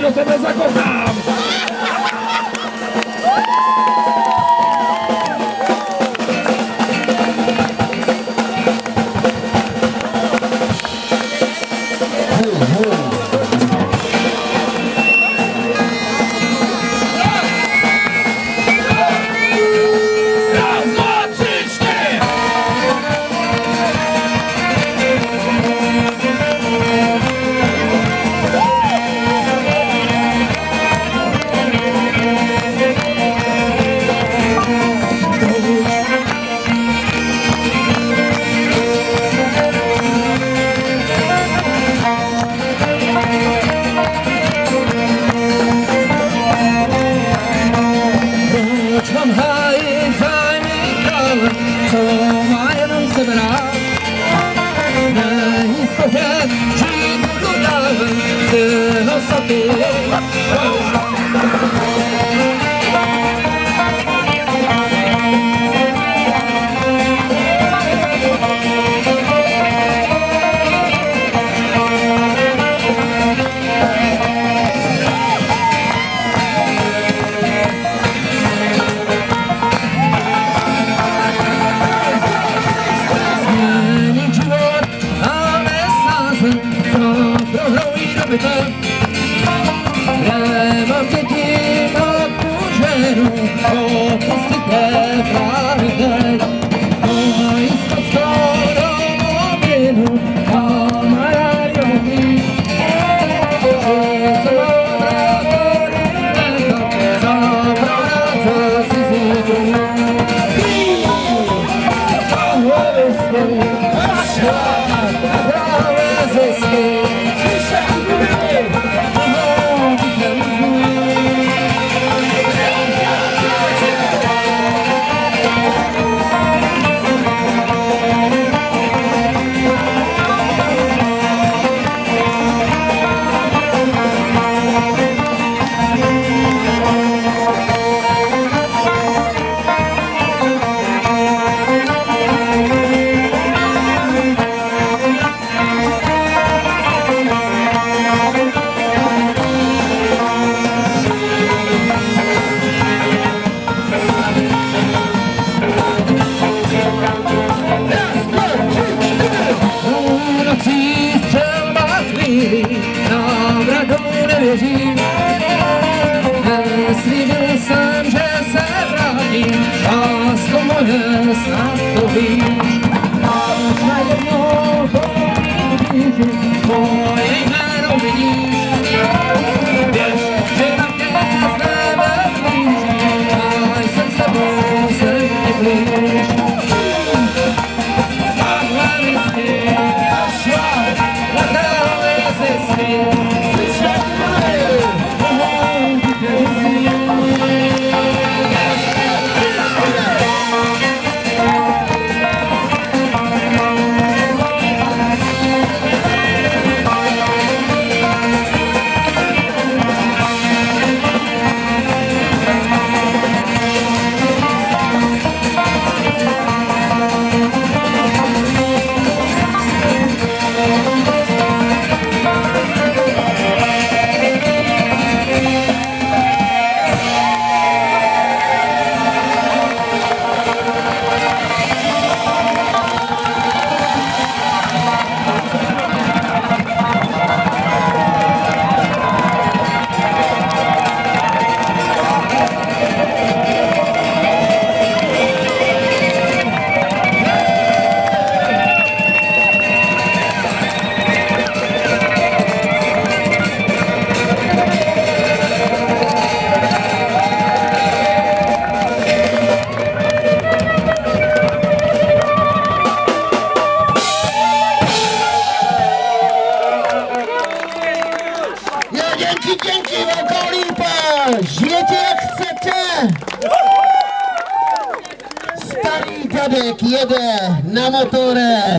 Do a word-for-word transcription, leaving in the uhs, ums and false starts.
do tebe zakochám. Slíbil jsem, že se vrátím, a to moje snad to víš. Až najednou povíš, moje jméno vidíš. Věř, že na mě z nebe blíží, a jsem s tebou se mě blíž. Takhle listy, a šla, takhle zjistí. Děnky, velká lípa, žijete jak chcete. Starý dědek jede na motore.